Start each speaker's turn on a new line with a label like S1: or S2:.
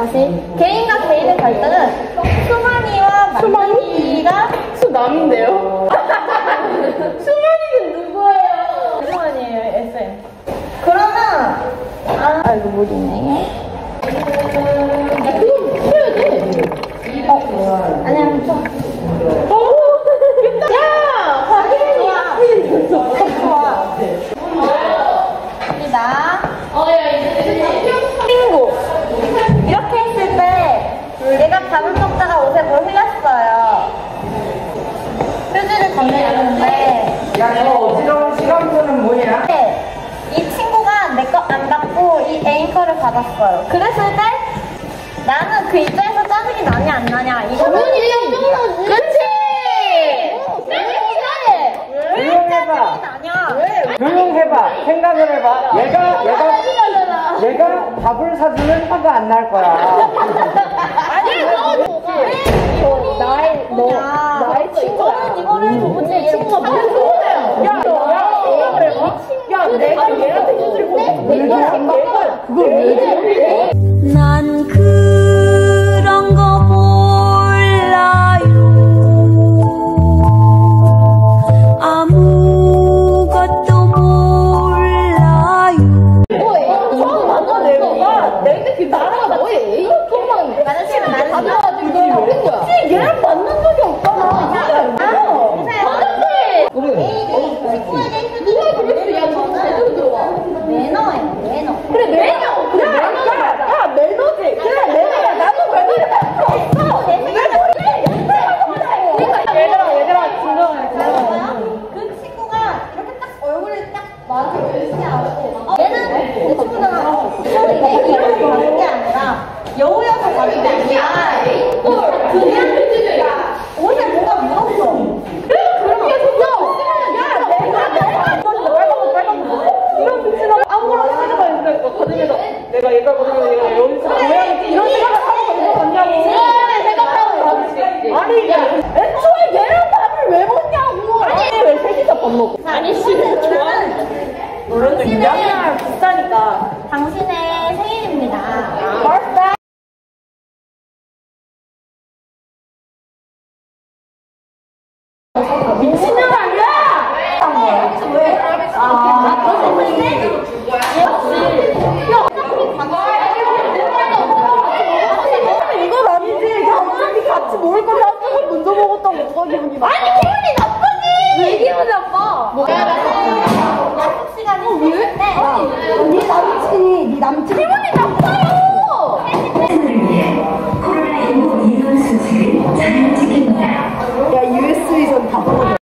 S1: 다시. 개인과 개인의 갈등은 수만이와 만만이가
S2: 수남인데요? 수만이는 누구예요?
S1: 수만이에요, SM. 그러면 이거 못 있네.
S2: 야, 그거 풀어야 돼.
S1: 아니야, 좀.
S2: 야! 확인이
S1: 좋아. 갑니다. 친구. 이렇게 했을 때 내가 밥을 먹다가 옷에 뭘 흘렸어요. 휴지를 건네주는데
S3: 야, 너 어지러운 시간표는 뭐냐?
S1: 이 친구가 내 거 안 받고 이 애인 거를 받았어요. 그랬을 때 나는 그 입장에서 짜증이 나냐 안 나냐 이거
S2: 당연히 짜증나지.
S1: 그치?
S3: 조용해봐.
S1: 나냐?
S3: 조용해봐. 생각을 해봐. 얘가 밥을 사주면 화가 안 날 거야.
S1: 아니 나의 친구야. 이거를 도무지 친구가 무슨
S2: 야, 내가 얘한테 휴지를 보냈는데
S3: 그걸 왜 해?
S4: 난 그런 거 몰라요. 아무것도 몰라요.
S2: 처음 만난 애가 내가 그 나라가 너의 애인통만
S1: 마주치면 나는
S2: 가져가지고 이런 거야. 얘랑 만난 적이 없잖아. 누가 그랬어? 야, 너 제대로 들어와.
S1: 매너.
S2: 그래, 매너. 그래, 매너야. 야, 매너지. 그래, 매너야. 나도 매너를 할수 없어. 얘들아, 진정해.
S1: 그 친구가 이렇게 딱 얼굴을 딱 마주치고 얘는 내 친구잖아. 이렇게 받은 게 아니라 여우여서 받은 게 아니라